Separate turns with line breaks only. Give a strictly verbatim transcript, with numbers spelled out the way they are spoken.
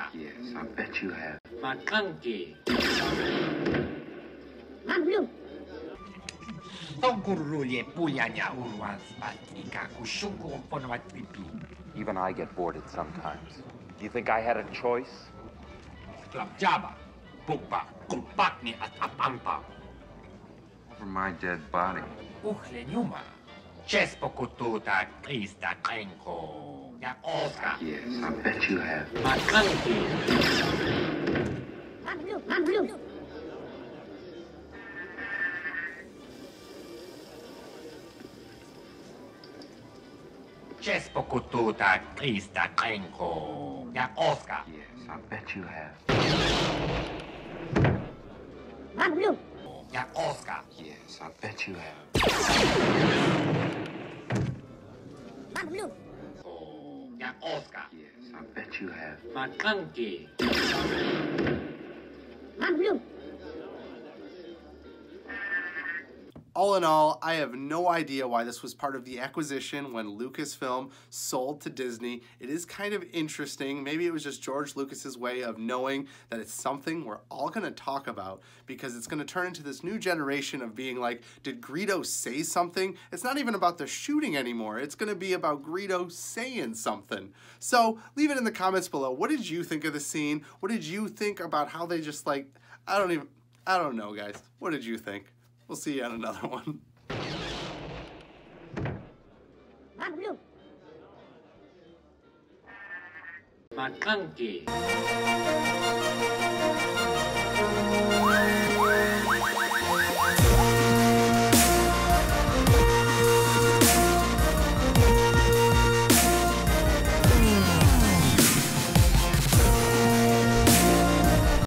Yes, I bet you have.
Maclunkey.
Even I get bored at sometimes. You think I had a choice? Over my dead body.
Yes,
I bet you have.
Maclunkey. Yes,
I bet you have. Yes, I bet you have. Yes, I bet you have.
Maclunkey.
All in all, I have no idea why this was part of the acquisition when Lucasfilm sold to Disney. It is kind of interesting. Maybe it was just George Lucas's way of knowing that it's something we're all going to talk about, because it's going to turn into this new generation of being like, did Greedo say something? It's not even about the shooting anymore. It's going to be about Greedo saying something. So leave it in the comments below. What did you think of the scene? What did you think about how they just like, I don't even, I don't know, guys. What did you think? We'll see you on another one.
Maclunkey.